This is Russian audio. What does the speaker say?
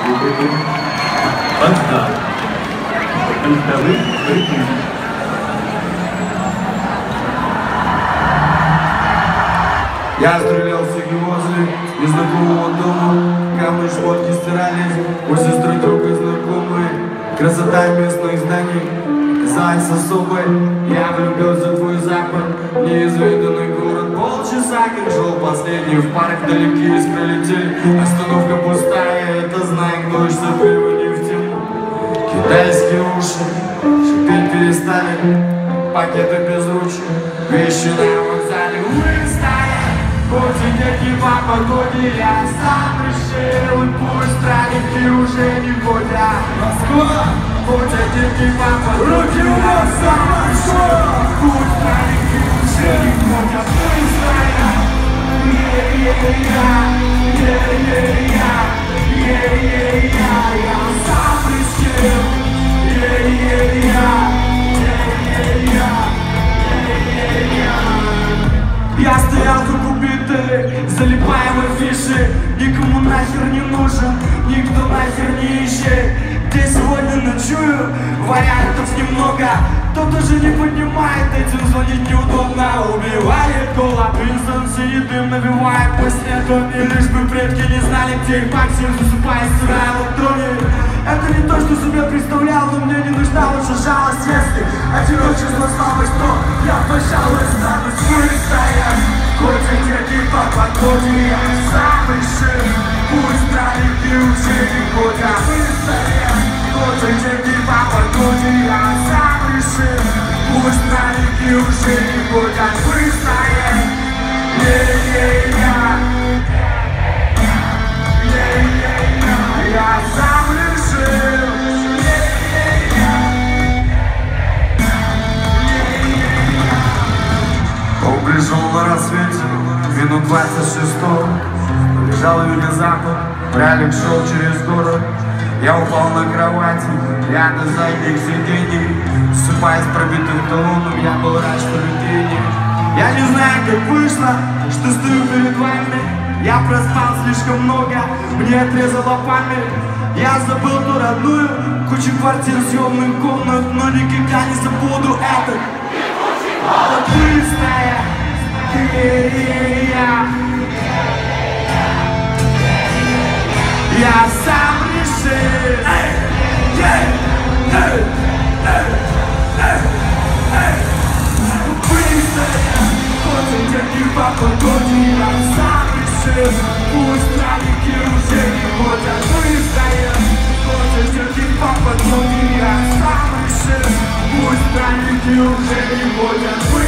рубрики «Фонтан». Фонтаны рыбы. Я стрелял в сиги возле незнакомого дома. Камни, шмотки стирались, у сестры друга знакомые. Красота местных зданий казалась особой. Я влюбился в твой запах, неизведанный город. Полчаса как шел последний, в парк далеки искры летели. Остановка пустая, это знак, дождь забыл не в тему. Китайские уши шипеть перестали, пакеты без ручек, вещи на вокзале. Хоть и дети по погоде, я сам решил, и пусть тралики уже не ходят. Москва! Хоть и дети по погоде, руки у нас сам решил, пусть тралики уже не ходят. Я сам решил, я стоял как убитый, залипая в афиши. Никому нахер не нужен, никто нахер не ищет. Где сегодня ночую, вариантов немного. Кто-то же не понимает, этим звонить неудобно. Убивает голод, Винсон сидит, дым навевает по снегу. И лишь бы предки не знали, где их максимум, засыпая, стирая ладони. Это не то, что себе представлял, но мне не нужна лучше жалость. Если одиночество слабость, то я, пожалуй, стану стоять. Хоть и дети по погоде, я сам решил, пусть тралики уже не ходят. Хоть и дети по погоде, я сам решил, пусть тралики уже не ходят. Выстоять, я сам решил. Он пришел на рассвете, минут 26. Лежал юго-запад, прялик шел через город. Я упал на кровати, рядом задних сидений. Ссыпаясь пробитым талоном, я был рад, что людей нет. Я не знаю, как вышло, что стою перед вами. Я проспал слишком много, мне отрезала память. Я забыл ту родную, кучу квартир, съемных комнат, но никогда не забуду этот холодная. Я сам решил. Хоть и дети по погоде, я сам решил, пусть тралики уже не ходят. Хоть и дети по погоде, я сам решил, пусть тралики уже не ходят.